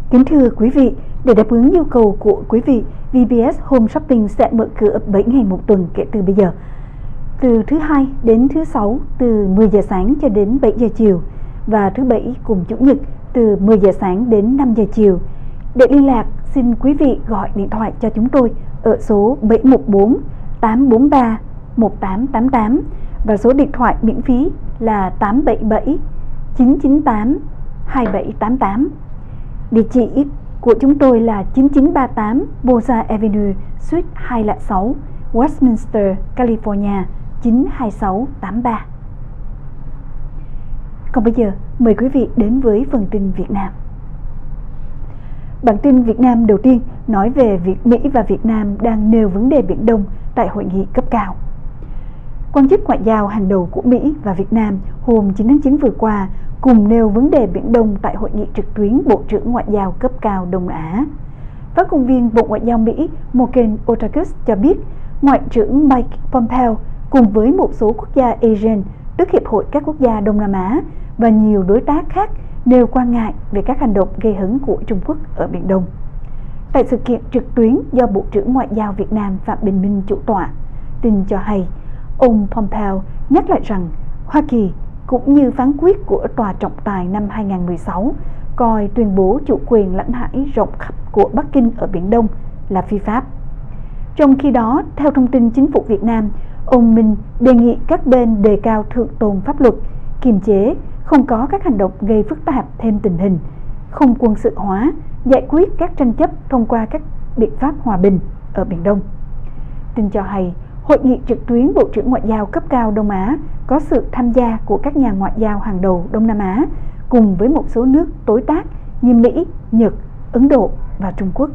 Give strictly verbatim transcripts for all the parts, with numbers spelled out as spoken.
Kính thưa quý vị, để đáp ứng nhu cầu của quý vị, vê bê ét Home Shopping sẽ mở cửa bảy ngày một tuần kể từ bây giờ. Từ thứ Hai đến thứ Sáu từ mười giờ sáng cho đến bảy giờ chiều và thứ Bảy cùng Chủ nhật từ mười giờ sáng đến năm giờ chiều. Để liên lạc, xin quý vị gọi điện thoại cho chúng tôi ở số bảy một bốn tám bốn ba một tám tám tám và số điện thoại miễn phí là tám bảy bảy chín chín tám hai bảy tám tám. Địa chỉ của chúng tôi là chín chín ba tám Boza Avenue, Suite hai không sáu, Westminster, California chín hai sáu tám ba. Còn bây giờ, mời quý vị đến với phần tin Việt Nam. Bản tin Việt Nam đầu tiên nói về việc Mỹ và Việt Nam đang nêu vấn đề Biển Đông tại hội nghị cấp cao. Quan chức ngoại giao hàng đầu của Mỹ và Việt Nam hôm chín tháng chín vừa qua cùng nêu vấn đề Biển Đông tại hội nghị trực tuyến Bộ trưởng Ngoại giao cấp cao Đông Á. Phát ngôn viên Bộ Ngoại giao Mỹ Morgan Ortagus cho biết, Ngoại trưởng Mike Pompeo cùng với một số quốc gia ASEAN, tức Hiệp hội các quốc gia Đông Nam Á, và nhiều đối tác khác nêu quan ngại về các hành động gây hấn của Trung Quốc ở Biển Đông. Tại sự kiện trực tuyến do Bộ trưởng Ngoại giao Việt Nam Phạm Bình Minh chủ tọa, tin cho hay, ông Pompeo nhắc lại rằng Hoa Kỳ cũng như phán quyết của Tòa trọng tài năm hai không một sáu coi tuyên bố chủ quyền lãnh hải rộng khắp của Bắc Kinh ở Biển Đông là phi pháp. Trong khi đó, theo thông tin chính phủ Việt Nam, ông Minh đề nghị các bên đề cao thượng tôn pháp luật, kiềm chế, không có các hành động gây phức tạp thêm tình hình, không quân sự hóa, giải quyết các tranh chấp thông qua các biện pháp hòa bình ở Biển Đông. Tin cho hay, hội nghị trực tuyến Bộ trưởng Ngoại giao cấp cao Đông Á có sự tham gia của các nhà ngoại giao hàng đầu Đông Nam Á cùng với một số nước đối tác như Mỹ, Nhật, Ấn Độ và Trung Quốc.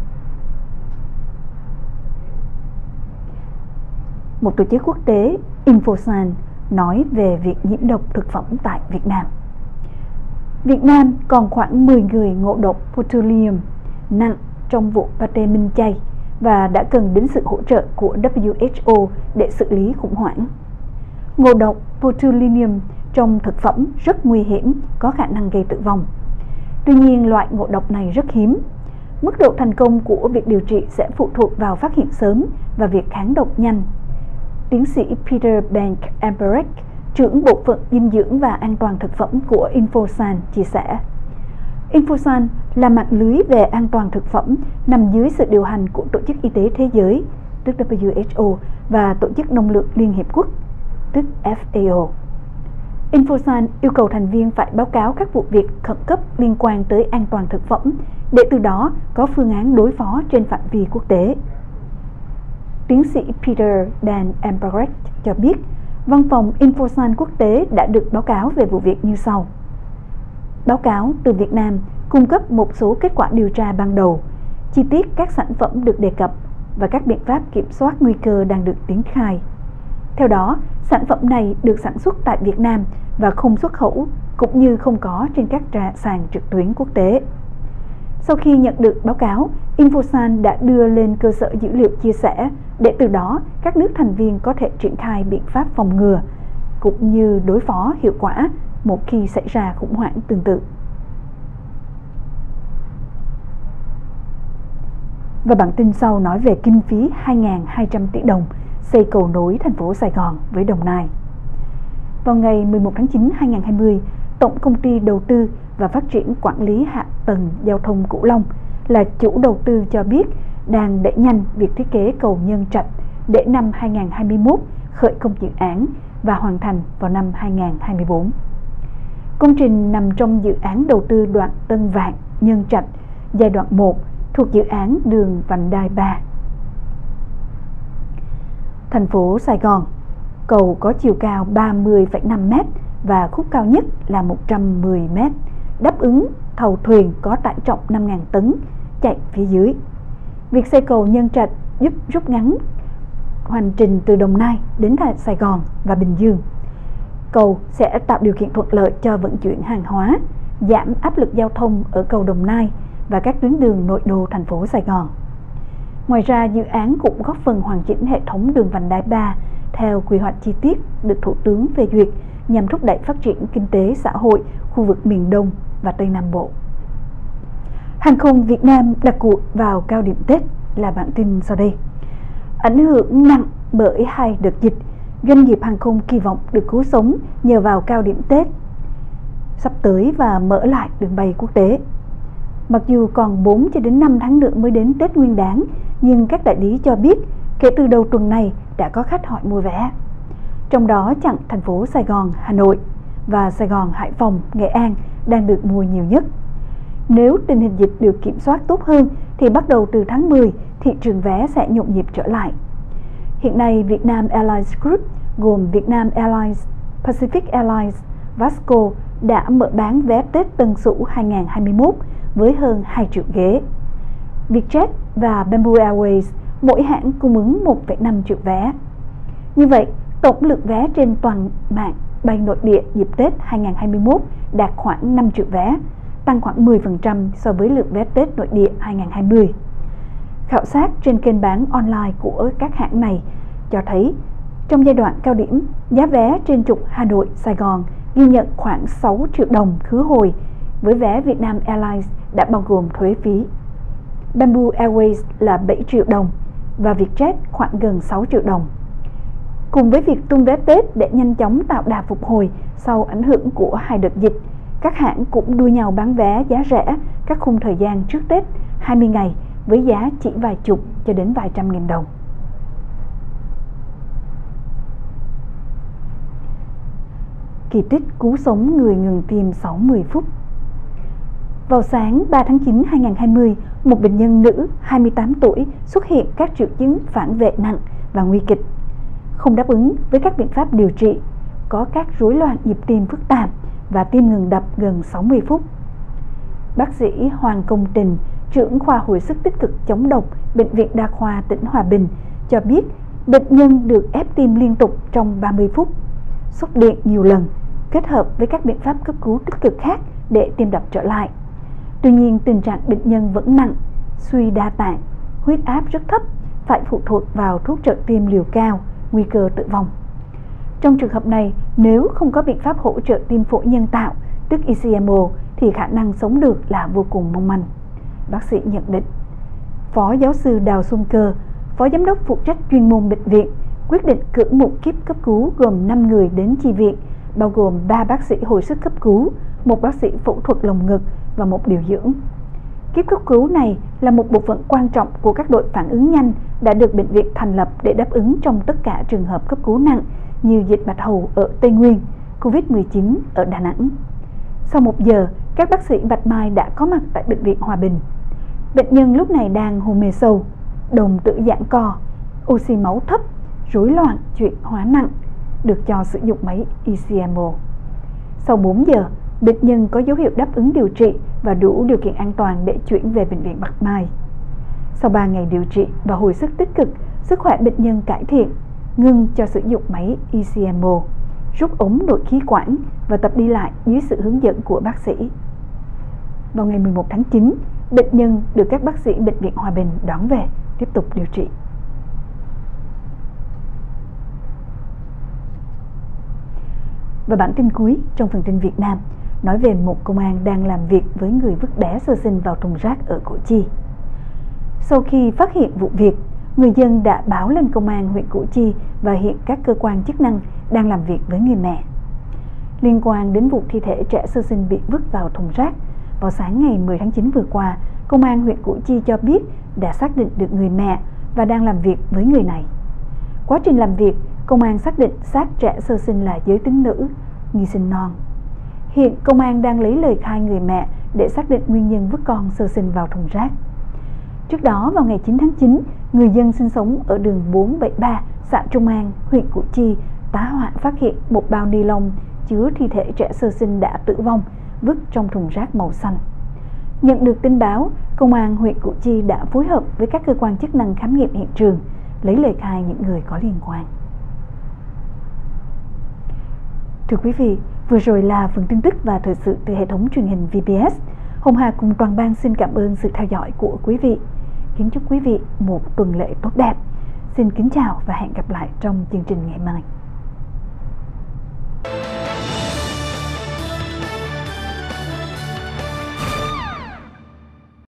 Một tổ chức quốc tế, Infosan, nói về việc nhiễm độc thực phẩm tại Việt Nam. Việt Nam còn khoảng mười người ngộ độc botulinum nặng trong vụ pate minh chay và đã cần đến sự hỗ trợ của W H O để xử lý khủng hoảng. Ngộ độc botulinum trong thực phẩm rất nguy hiểm, có khả năng gây tử vong. Tuy nhiên, loại ngộ độc này rất hiếm. Mức độ thành công của việc điều trị sẽ phụ thuộc vào phát hiện sớm và việc kháng độc nhanh. Tiến sĩ Peter Bank Amberek, trưởng bộ phận dinh dưỡng và an toàn thực phẩm của Infosan, chia sẻ. Infosan là mạng lưới về an toàn thực phẩm nằm dưới sự điều hành của Tổ chức Y tế Thế giới, tức W H O, và Tổ chức Nông lương Liên Hiệp Quốc, tức F A O. Infosan yêu cầu thành viên phải báo cáo các vụ việc khẩn cấp liên quan tới an toàn thực phẩm để từ đó có phương án đối phó trên phạm vi quốc tế. Tiến sĩ Peter Dan Amberek cho biết, văn phòng Infosan quốc tế đã được báo cáo về vụ việc như sau. Báo cáo từ Việt Nam cung cấp một số kết quả điều tra ban đầu, chi tiết các sản phẩm được đề cập và các biện pháp kiểm soát nguy cơ đang được triển khai. Theo đó, sản phẩm này được sản xuất tại Việt Nam và không xuất khẩu, cũng như không có trên các sàn trực tuyến quốc tế. Sau khi nhận được báo cáo, Infosan đã đưa lên cơ sở dữ liệu chia sẻ để từ đó các nước thành viên có thể triển khai biện pháp phòng ngừa cũng như đối phó hiệu quả một khi xảy ra khủng hoảng tương tự. Và bản tin sau nói về kinh phí hai nghìn hai trăm tỷ đồng xây cầu nối thành phố Sài Gòn với Đồng Nai. Vào ngày mười một tháng chín năm hai nghìn không trăm hai mươi, Tổng công ty Đầu tư và Phát triển Quản lý Hạ tầng Giao thông Cửu Long là chủ đầu tư cho biết đang đẩy nhanh việc thiết kế cầu Nhân Trạch để năm hai nghìn không trăm hai mươi mốt khởi công dự án và hoàn thành vào năm hai nghìn không trăm hai mươi tư. Công trình nằm trong dự án đầu tư đoạn Tân Vạn - Nhân Trạch giai đoạn một thuộc dự án đường vành đai ba. Thành phố Sài Gòn, cầu có chiều cao ba mươi phẩy năm mét và khúc cao nhất là một trăm mười mét, đáp ứng tàu thuyền có tải trọng năm nghìn tấn chạy phía dưới. Việc xây cầu Nhân Trạch giúp rút ngắn hành trình từ Đồng Nai đến Sài Gòn và Bình Dương. Cầu sẽ tạo điều kiện thuận lợi cho vận chuyển hàng hóa, giảm áp lực giao thông ở cầu Đồng Nai và các tuyến đường nội đô thành phố Sài Gòn. Ngoài ra, dự án cũng góp phần hoàn chỉnh hệ thống đường vành đai ba theo quy hoạch chi tiết được Thủ tướng phê duyệt nhằm thúc đẩy phát triển kinh tế xã hội khu vực miền Đông và Tây Nam Bộ. Hàng không Việt Nam đặt cuộc vào cao điểm Tết là bản tin sau đây. Ảnh hưởng nặng bởi hai đợt dịch, doanh nghiệp hàng không kỳ vọng được cứu sống nhờ vào cao điểm Tết sắp tới và mở lại đường bay quốc tế. Mặc dù còn bốn cho đến năm tháng nữa mới đến Tết Nguyên đán, nhưng các đại lý cho biết kể từ đầu tuần này đã có khách hỏi mua vé. Trong đó chặng thành phố Sài Gòn, Hà Nội và Sài Gòn, Hải Phòng, Nghệ An đang được mua nhiều nhất. Nếu tình hình dịch được kiểm soát tốt hơn thì bắt đầu từ tháng mười, thị trường vé sẽ nhộn nhịp trở lại. Hiện nay, Vietnam Airlines Group gồm Vietnam Airlines, Pacific Airlines, Vasco đã mở bán vé Tết Tân Sửu hai nghìn không trăm hai mươi mốt với hơn hai triệu ghế. Vietjet và Bamboo Airways mỗi hãng cung ứng một phẩy năm triệu vé. Như vậy, tổng lượng vé trên toàn mạng bay nội địa dịp Tết hai nghìn không trăm hai mươi mốt đạt khoảng năm triệu vé, tăng khoảng mười phần trăm so với lượng vé Tết nội địa hai nghìn không trăm hai mươi. Khảo sát trên kênh bán online của các hãng này cho thấy, trong giai đoạn cao điểm, giá vé trên trục Hà Nội, Sài Gòn ghi nhận khoảng sáu triệu đồng khứ hồi với vé Vietnam Airlines đã bao gồm thuế phí. Bamboo Airways là bảy triệu đồng và Vietjet khoảng gần sáu triệu đồng. Cùng với việc tung vé Tết để nhanh chóng tạo đà phục hồi sau ảnh hưởng của hai đợt dịch, các hãng cũng đua nhau bán vé giá rẻ các khung thời gian trước Tết hai mươi ngày với giá chỉ vài chục cho đến vài trăm nghìn đồng. Kỳ tích cứu sống người ngừng tim sáu mươi phút. Vào sáng ba tháng chín năm hai nghìn không trăm hai mươi, một bệnh nhân nữ hai mươi tám tuổi xuất hiện các triệu chứng phản vệ nặng và nguy kịch, không đáp ứng với các biện pháp điều trị, có các rối loạn nhịp tim phức tạp và tim ngừng đập gần sáu mươi phút. Bác sĩ Hoàng Công Trình, trưởng khoa hồi sức tích cực chống độc, Bệnh viện Đa khoa tỉnh Hòa Bình cho biết bệnh nhân được ép tim liên tục trong ba mươi phút, sốc điện nhiều lần, kết hợp với các biện pháp cấp cứu tích cực khác để tim đập trở lại. Tuy nhiên, tình trạng bệnh nhân vẫn nặng, suy đa tạng, huyết áp rất thấp, phải phụ thuộc vào thuốc trợ tim liều cao, nguy cơ tử vong. Trong trường hợp này, nếu không có biện pháp hỗ trợ tim phổi nhân tạo, tức e xê em o, thì khả năng sống được là vô cùng mong manh, bác sĩ nhận định. Phó giáo sư Đào Xuân Cơ, phó giám đốc phụ trách chuyên môn bệnh viện, quyết định cử một kíp cấp cứu gồm năm người đến chi viện, bao gồm ba bác sĩ hồi sức cấp cứu, một bác sĩ phẫu thuật lồng ngực và một điều dưỡng. Kíp cấp cứu này là một bộ phận quan trọng của các đội phản ứng nhanh đã được bệnh viện thành lập để đáp ứng trong tất cả trường hợp cấp cứu nặng như dịch bạch hầu ở Tây Nguyên, Covid mười chín ở Đà Nẵng. Sau một giờ, các bác sĩ Bạch Mai đã có mặt tại Bệnh viện Hòa Bình. Bệnh nhân lúc này đang hôn mê sâu, đồng tử giãn co, oxy máu thấp, rối loạn chuyển hóa nặng, được cho sử dụng máy e xê em o. Sau bốn giờ, bệnh nhân có dấu hiệu đáp ứng điều trị và đủ điều kiện an toàn để chuyển về Bệnh viện Bạch Mai. Sau ba ngày điều trị và hồi sức tích cực, sức khỏe bệnh nhân cải thiện, ngưng cho sử dụng máy e xê em o, rút ống nội khí quản và tập đi lại dưới sự hướng dẫn của bác sĩ. Vào ngày mười một tháng chín, bệnh nhân được các bác sĩ Bệnh viện Hòa Bình đón về tiếp tục điều trị. Và bản tin cuối trong phần tin Việt Nam nói về một công an đang làm việc với người vứt bé sơ sinh vào thùng rác ở Củ Chi. Sau khi phát hiện vụ việc, người dân đã báo lên công an huyện Củ Chi và hiện các cơ quan chức năng đang làm việc với người mẹ. Liên quan đến vụ thi thể trẻ sơ sinh bị vứt vào thùng rác, vào sáng ngày mười tháng chín vừa qua, công an huyện Củ Chi cho biết đã xác định được người mẹ và đang làm việc với người này. Quá trình làm việc, công an xác định xác trẻ sơ sinh là giới tính nữ, nghi sinh non. Hiện công an đang lấy lời khai người mẹ để xác định nguyên nhân vứt con sơ sinh vào thùng rác. Trước đó, vào ngày chín tháng chín, người dân sinh sống ở đường bốn bảy ba, xã Trung An, huyện Củ Chi, tá hỏa phát hiện một bao ni lông chứa thi thể trẻ sơ sinh đã tử vong vứt trong thùng rác màu xanh. Nhận được tin báo, công an huyện Củ Chi đã phối hợp với các cơ quan chức năng khám nghiệm hiện trường, lấy lời khai những người có liên quan. Thưa quý vị, vừa rồi là phần tin tức và thời sự từ hệ thống truyền hình vê pê ét. Hồng Hà cùng toàn ban xin cảm ơn sự theo dõi của quý vị. Kính chúc quý vị một tuần lễ tốt đẹp. Xin kính chào và hẹn gặp lại trong chương trình ngày mai.